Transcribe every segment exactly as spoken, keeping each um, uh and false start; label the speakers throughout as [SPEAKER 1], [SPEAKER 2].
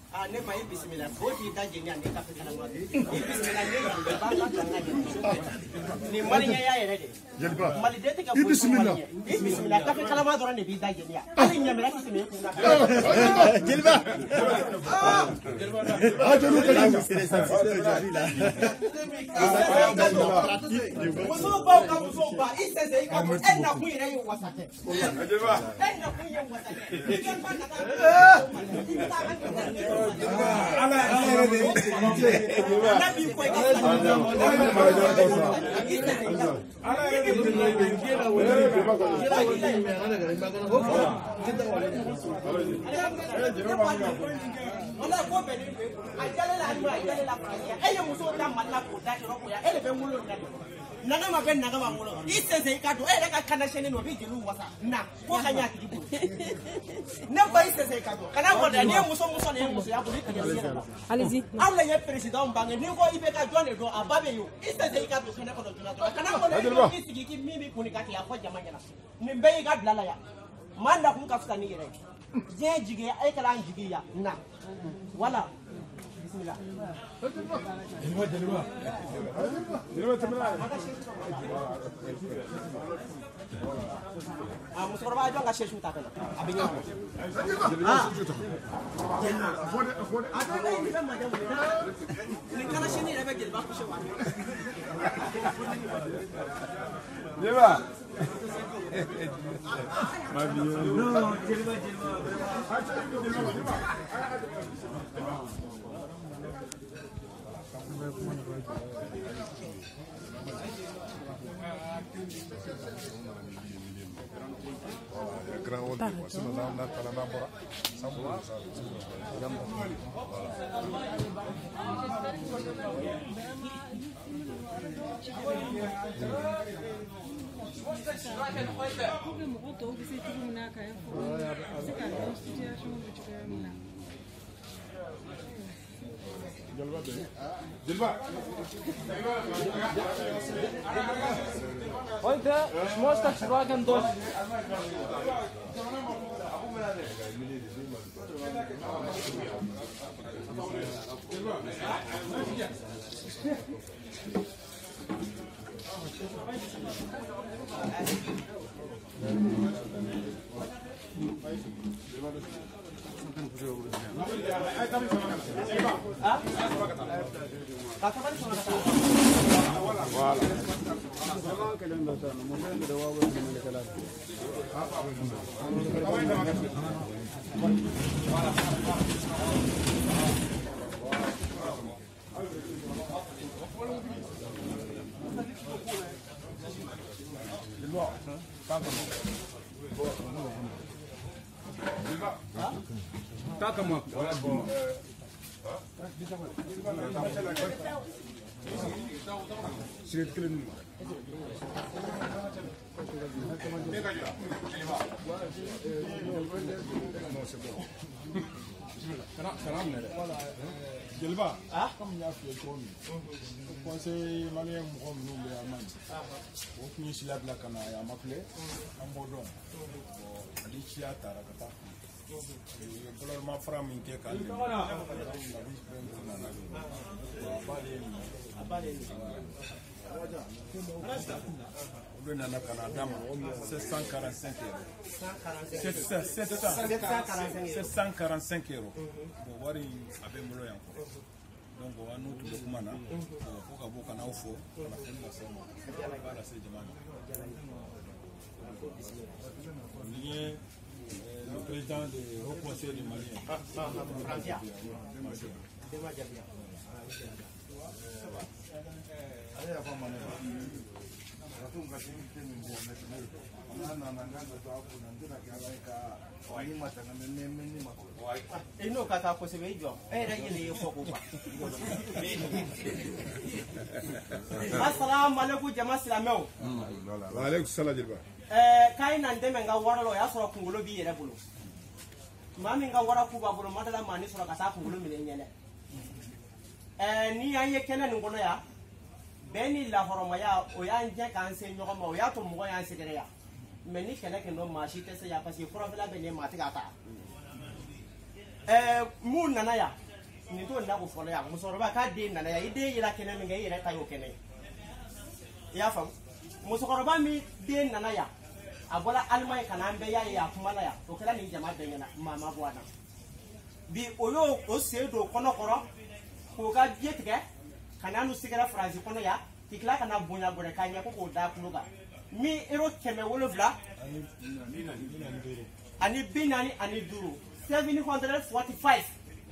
[SPEAKER 1] Ah, ne ma bismillah. Ko ti da jeni an ka fita ma. Bismillah ne ba ba ka na ni mali nya ya yere de.
[SPEAKER 2] Jelba.
[SPEAKER 1] Mali de te ka ko bismillah. Bismillah ka fita ma dora ne bi da jeni ya. Ali nya mera ki me ku na.
[SPEAKER 2] Jelba. Ah, je nous connais. C'est les satisfaits aujourd'hui là.
[SPEAKER 1] Muso ba ka muso ba ise ze ka ko en na ku yere yo wasake.
[SPEAKER 2] Jelba.
[SPEAKER 1] En na ku yere wasake.
[SPEAKER 2] Ala ala de.
[SPEAKER 1] Nabi ko ka. Ona ko be ni ajale la ni ajale la praia ele muso ta mala ko da ro ko ya ele be mulo na naga ma be naga ma mulo isese ka do ele ka kana shene no bi jilu wasa na ko kanya ki bu ne ba isese ka do kana ko da ni muso muso ne muso ya ko ni allez-y awle ye president bange ni ko ibe ka jone do ababe yo isese ka do kana ko do kana ko ne isigi ki mimi kuni ka ya ko jamanya ni be ga blala ya manda kun ka fukani yere je jige ay kala jige ya na wala bismillah
[SPEAKER 2] Jelba jelba. Jelba temela.
[SPEAKER 1] Ah muso ba jo nga sheshu ta kana abinya
[SPEAKER 2] Ah.
[SPEAKER 1] fode fode ada ni da madam ni kana shini da ba jelba ku shewa
[SPEAKER 2] Jelba. Ma vie.
[SPEAKER 1] no jelba jelba
[SPEAKER 2] Grand hall, c'est nous avons notre calendrier. Ça vous va ça? Jelba.
[SPEAKER 3] Heute schmolzt das Schwagen durch.
[SPEAKER 2] Taka moi. Voilà bon. C'est que le nous. Non, c'est bon. Jelba, comme il y a fait comme le conseil malien comme nous le amène. Au fini si la blague on a appelé en bodon. Bon, d'ici à Tarakata. Et ma femme qui est calme. Le nana Canada, c'est cent quarante-cinq euros. sept cent quarante-cinq euros. Bon, voilà, avec mon loyer encore. Donc, on va nous tout le monde. Pour que vous puissiez vous faire, on a fait une somme. Voilà, c'est le le président du Haut Conseil du Mali. Ah, ah, ah,
[SPEAKER 1] ino kata ko sebe jo eh da yele yefo ko ba assalamu alaikum jama silameo
[SPEAKER 2] wa alaikum salam Jelba.
[SPEAKER 1] eh kai nan de men ga waralo ya soro kungulo bi yere bulu mami nga wara ku ba bulu madala mani soro kata kungulo mi nyele eh ni anye kene ngono ya beni la horoma ya o ya nje kan se nyogo ma o ya to mo ya segere ya meni kene kendo ma shi tese ya parce que fura bela bene ma tigata eh mu nana ya ni to na ko folo ya musoroba ka de nana ya ide yira kene mi ngai yira tayo kene ya fam musoroba mi de nana ya abola almay kana mbe ya ya kumala ya to kala ni jama de ngana mama bwana bi oyo o sedo kono koro ko ga jetike kana nu sigara phrase kono ya tikla kana bonya bore kanya ko ko da kunuga mi ero keme wolofla ani binani ani duru seven hundred forty-five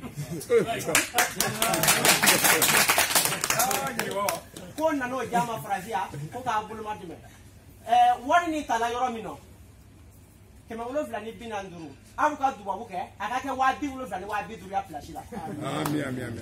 [SPEAKER 1] ko nano jama phrase ya ko ka bulma dime eh wani ni tala yoro mino keme wolofla ni binan duru aruka duwa buke akake wa bi wolofla ni wa bi duru ya flash la
[SPEAKER 2] ami ami ami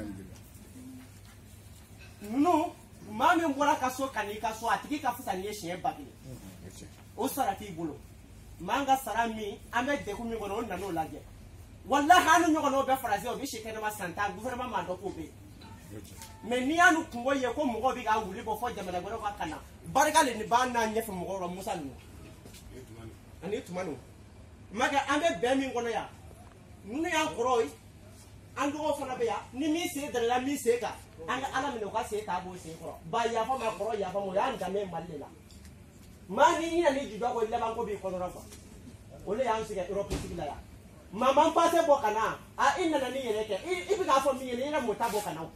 [SPEAKER 1] no mami mbora kaso kani kaso atiki ka fusa ni ehie bagini o sarati bolo manga sarami ame de kumi gono na no laje wallahi anu nyogo no be phrase o bi shekene ma santa gouvernement ma do ko be me ni anu kungo ye ko mo bi ga wuli bo fo jamana gono ko kana barka le ni ba na nyefe mo ro musa nu ani tumanu maga ame be mi gono ya nu ya koroi ando ko fana be ya ni mi se de la mi se ka anga ala mi no ka se ta bo se ko ba ya fa ma koro ya fa mo ya ndame malela mani ni ni jido ko le ban ko bi ko no rafa ole ya nsi ke europe sigila ya mama mpase bo kana a inna na ni yeleke ibi ka fo mi yele na mota bo kana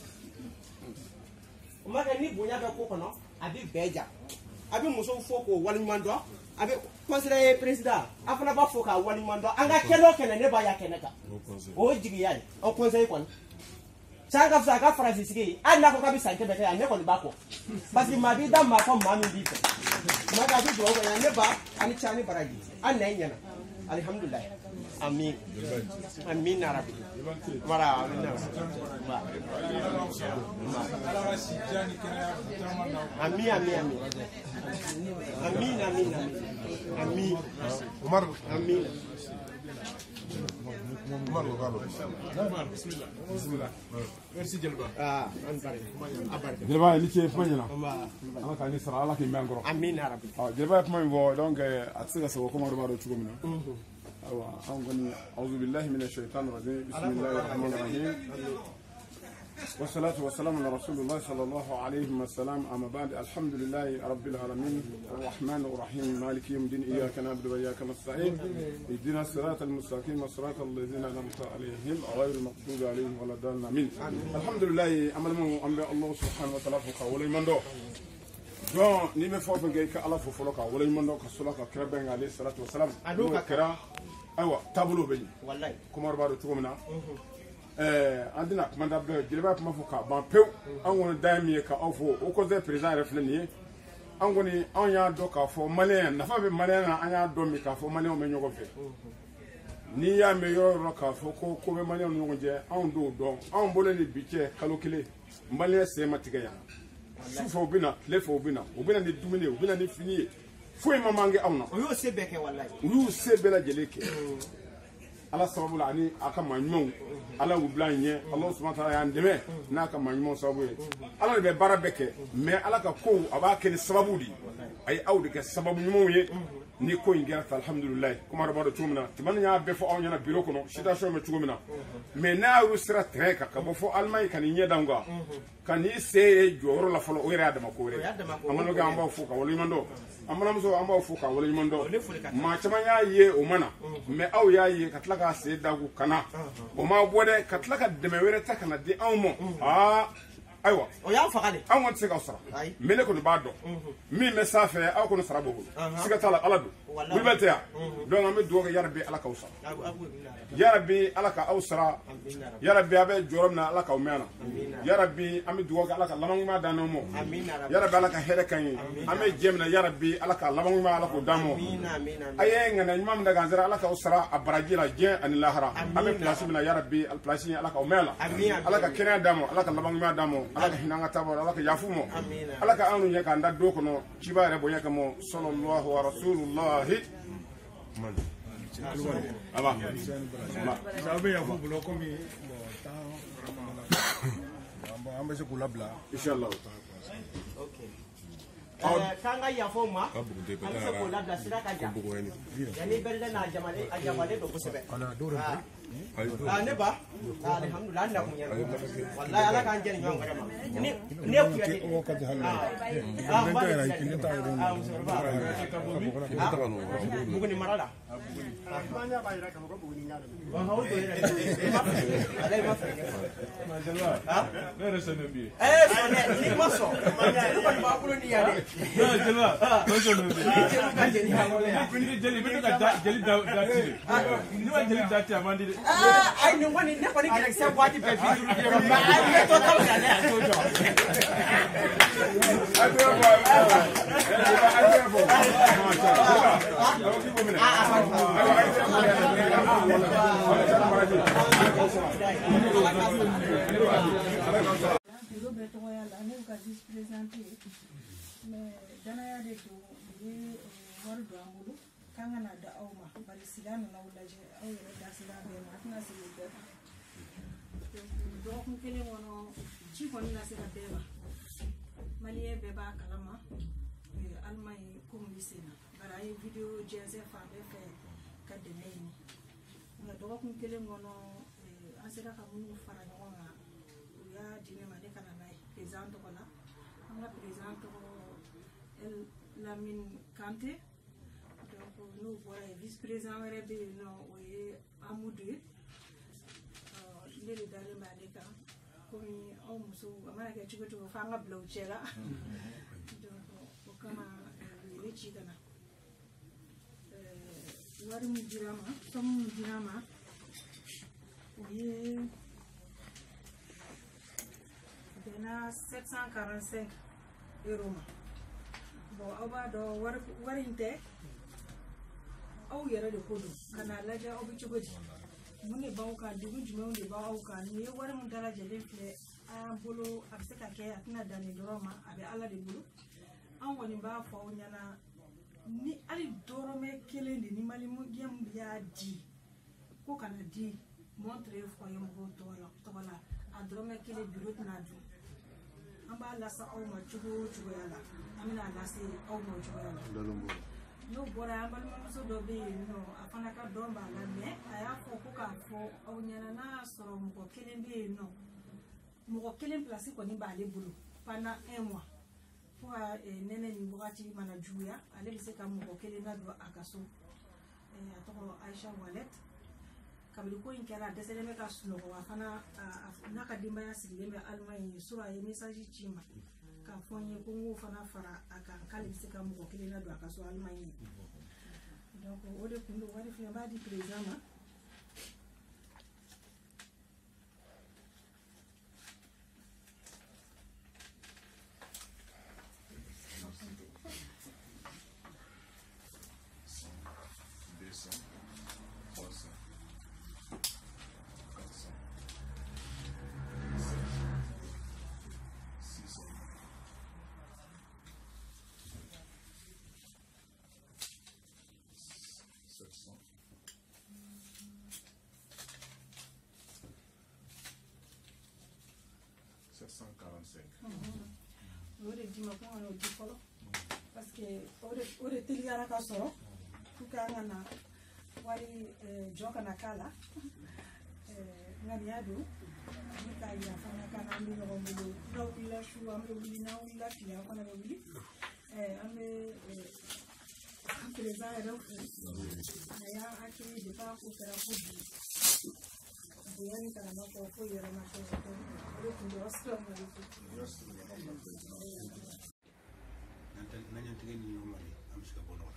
[SPEAKER 1] o ma ni bunya be ko kono abi beja abi muso fo ko wali mando abi conseiller président afana ba fo ka wali mando anga kelo kene ne ba ya keneka o jigi yayi o conseiller kon sanga fsa ka phrase sigi anna ko ka bi sante bete ya ne ko ba ko parce que ma bi da ma ko ma mi bi ma ka bi do ko ya ne ba ani chani baraji an ne nyana alhamdulillah amin amin arabi wala amin amin amin amin amin amin amin
[SPEAKER 4] Umar
[SPEAKER 1] amin
[SPEAKER 4] Umar Galo
[SPEAKER 2] bismillah bismillah merci Jelba
[SPEAKER 1] ah an bare abare
[SPEAKER 2] Jelba ni ce fanya ana ka ni sara ala ki mangoro
[SPEAKER 1] amin arabi
[SPEAKER 2] ah Jelba kuma bo donc atsiga sawo kuma do baro chugo mina awa an gani a'udhu billahi minash shaitanir rajim bismillahir rahmanir rahim والصلاة والسلام على رسول الله صلى الله عليه وسلم أما بعد الحمد لله رب العالمين الرحمن الرحيم مالك يوم الدين إياك نعبد وإياك نستعين اهدنا الصراط المستقيم صراط الذين أنعمت عليهم غير المغضوب عليهم ولا الضالين آمين الحمد لله أمر من أنبياء الله سبحانه وتعالى فقولي من دو don ni be fo be ka ala fo folo ka wala man do ka sula ka krebe ngali salatu wassalam adu ka kra aywa tabulo be
[SPEAKER 1] wallahi
[SPEAKER 2] kuma baro tugumna eh andina komanda be jilba kuma fo ka ban pew an won daimi ka ofo o ko ze president refleni an goni an ya do ka fo malen na fa be malen an ya do mi ka fo malen me nyogo fe ni ya me yo ro ka fo ko ko be malen nyogo je an do do an bole ni biche kalokile malen se matiga ya sufa obina lefa obina obina ni dumine obina ni fini foi mamange awna
[SPEAKER 1] o yo se beke wallahi
[SPEAKER 2] yu se bela jeleke ala sababu la ani aka manyon ala wublanye allah subhanahu wa ta'ala yandeme na ka manyon sababu ala be bara beke me ala ka ko aba ke sababu di ay awde ke sababu nyumo ye ni ko ingira alhamdulillah kuma rabado tumna timan nya be fo awnya na biro kono situation me tugumina me na rusra treka ka bo fo almay kan nyedanga kan ni se joro la folo o ira adama ko re amano ga amba fo ka woli mando amana muso amba fo ka woli mando ma chama ya ye o mana me aw ya ye katla ka se dagu kana o ma bode katla ka de me were ta kana di awmo ah aywa
[SPEAKER 1] o ya fakale
[SPEAKER 2] an won se ka sara me ne ko ba do mi me safe aw ko no sara bo siga tala ala do bulbete ya don am do ga yarbi ala ka usara ya rabbi ala ka awsara ya rabbi abe joromna ala ka umena ya rabbi am do ga ala ka lamang ma danomo ya rabbi ala ka hele kan am jemna ya rabbi ala ka lamang ma ala ko damo aye ngana imam daga anzara ala ka usara abrajila je an lahara am place mina ya rabbi al place ala ka umela ala ka kena damo ala ka lamang ma damo ala ka hinanga tabo ala ka yafumo ala ka anu nya ka nda do kono cibare bo nyaka mo sallallahu wa rasulullah man aba
[SPEAKER 4] sabe ya fo bulo komi mo ta amba amba se kula bla
[SPEAKER 2] inshallah
[SPEAKER 1] okay kanga yafo ma an se ko labila sira ka ja yani berde na jamale a jamale do kosebe ah ne ba alhamdulillah na kunya wallahi ala kan jeni ngon garama ni ne ku ya
[SPEAKER 4] o ka jahan
[SPEAKER 1] ah ba
[SPEAKER 4] na kin ta
[SPEAKER 1] ah musorba bugu ni marala
[SPEAKER 5] banya ba ira kamo ko bugu ni ngado
[SPEAKER 1] wa hawo to ira ala ma fa ah
[SPEAKER 2] ne resene bi
[SPEAKER 1] eh so ne ni ma so ni ko ba bulo ni ya de
[SPEAKER 2] no jelwa no so no bi
[SPEAKER 1] ka jeni ha wala ya
[SPEAKER 2] ni jeli bi ka jeli da da ti ni wa jeli da ti amandi
[SPEAKER 1] ah ai ni woni ne ko ni kire se wati pe bi duru diro ma ai ne to ta ya ne jojo
[SPEAKER 4] adio ba adio ba
[SPEAKER 6] kangana da auma bari silana na ulaje au yere da silana be matna silube do kun kele wono ci kon na sila beba maliye beba kalama almay kum lisina bara ay video jeze fa be fe kadene ni na do kun kele wono asira ka mun fara ngona ya dine ma de kana nay présente ko la amna présente ko el Lamine Kanté. Nous voilà vice-président Rébi non oui Amoudou il est dans le Malika comme on muso amana ke chiko to fanga blauchela donc kama ile chikana euh wari mujirama som mujirama oui dena sept cent quarante-cinq euros bon aba do war warinte au yara da kodo kana laja au bici gudi mune bauka dugu jume ne ba auka ne wari mun daraja le fle a bolo a saka ke atna dani doroma abe ala de bolo an woni ba fa nyana ni ali dorome kele ni mali mo gem ya di ko kana di montre fo yem go to la to la a dorome kele birot na du an ba la sa au ma chugo chugo yala amina la se au ma chugo yala no bora ambal muso do be no afana ka domba la me aya fo ko ka fo o nyana na soro mo kelen be no mo kelen place ko ni ba le bulu pana un mois fo nene ni bogati mana juya ale se ka mo kelen na do akaso e atoko Aisha Wallet kabili ko inkara desele me ka suno ko afana na ka dimba ya sile me almay sura ye message chima ka fonye ko ngo fana fara aka kale bisika mo kele na do aka so almanye donc o de kundo wari fi ba di président
[SPEAKER 2] sept cent quarante-cinq.
[SPEAKER 6] o de di ma ko no di folo parce que o de o de tiliara ka soro ku ka ngana wari joka na kala eh ngani adu ni ka ya fana kana mi no mo do ila shu am do bi na ila ti ya fana do bi eh ame président ero aya akiri de pa ko kara ko di yani kana no ko ko yera na ko ko o de ostro mo
[SPEAKER 7] nantal nanyan tegen ni no mari am ska bono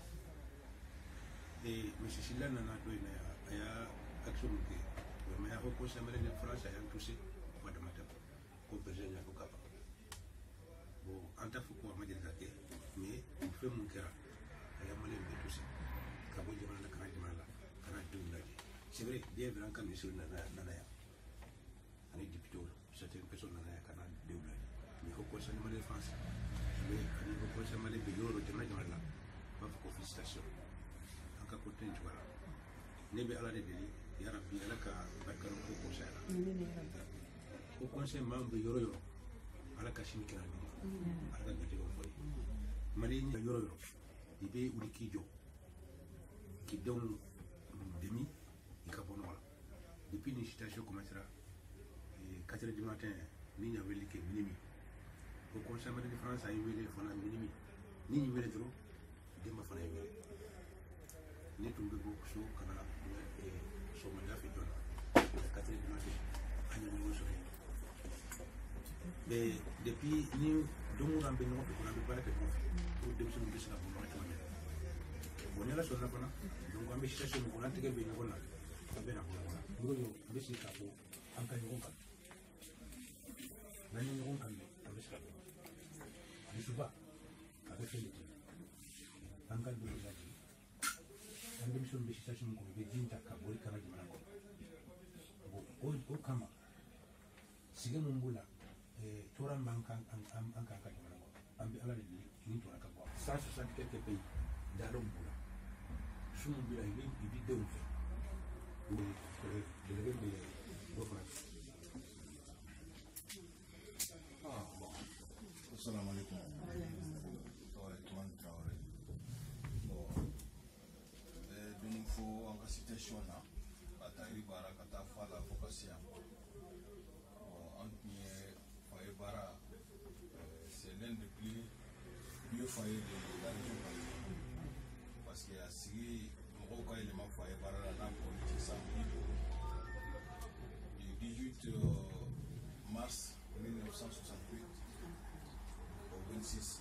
[SPEAKER 7] e monsieur Silana na do ina aya action ke mais ya ko sa mele de France aya touché ko de mata ko president ko kapa bo anta fu ko ma de zake mais on fait mon cœur aya mele de touché ka bo jama na kana jama la kana dum c'est vrai bien vrai quand monsieur na na na ya ani député certaines personnes na ya kana dum mais ko ko sa mele de France mais ani ko sa mele de yoro de na jama la ba ko félicitation ka ko tin wala ne be ala de deli ya rabbi ala ka barkar ko ko sa ko conseil membre yoro yoro ala ka shimi kana ni ala ka gati ko fori Mali ni yoro yoro ibe uri kijo ki don demi ikabono wala depuis ni situation commencera et quatre heures du matin ni nya weli ke minimi au conseil de France a eu les fona minimi ni ni weli trop demba fana weli ni tumbe bok so kana e so ma dafi dona quatre heures du matin anya ni so mais depuis ni domu rambe no ko rambe ba te ko pour dem so mbisi na ko no to ne la so na bana donc ambe situation ko na tege be ni ko na be na ko na ngo mbisi ka ko an ka ni ko ka na ni ko kan ambe ska ni suba avec les an ka be la an dem so mbisi situation ko be jinta ka bori kana di manako bo o kama sige mumbula eh toran banka an an an ka ka di manako ambe ala ni ni to ka bo cent soixante quelques pays dans le monde sous mon bilan il est vidéo fait oui je vais me reprendre
[SPEAKER 4] ah bon assalamu alaikum ouais toi Traoré bon euh de nous faut en situation là bataille bara kata fala focus ya bon antnie foyer bara c'est l'un des plus vieux foyers de la région parce qu'il y a six Moroka éléments foyer bara la politique sans du dix-huit mars mille neuf cent soixante-huit au vingt-six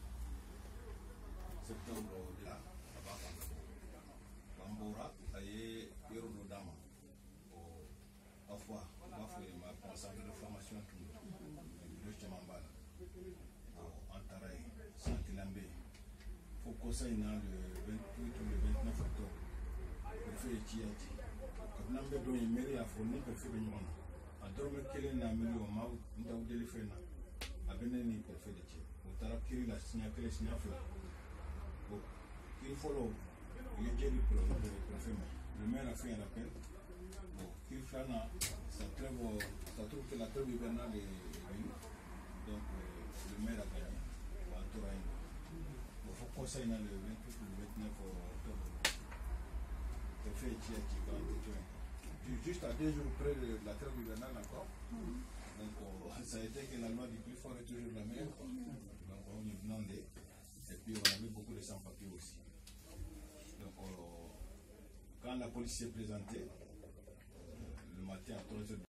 [SPEAKER 4] septembre de là là-bas Bambora aye Yorono Dama au parfois on va faire ma centre de formation tout le Chamambala en Taraï Santilambe faut conseil dans le vingt-huit ou le vingt-neuf octobre le fait est Tiati quand on a besoin de mairie à fournir le fait de nous en dormant quel est la mairie au Mao nous avons des faits à venir ni pour faire de Tiati au Tarakiri la signature les signatures bon il faut le il y a des pour le faire le maire a fait un appel bon qu'il fait là ça trêve ça trouve que la trêve hivernale est venue donc le maire a gagné en Touraine. Il faut conseiller dans le vingt-huit ou le vingt-neuf octobre. Le fait est qu'il juste à deux jours près de la trêve hivernale encore. Donc ça a été que la loi du plus fort est toujours la meilleure. Donc on y demandait. Et puis on avait beaucoup de sans-papiers aussi. Donc quand la police s'est présentée, le matin à trois heures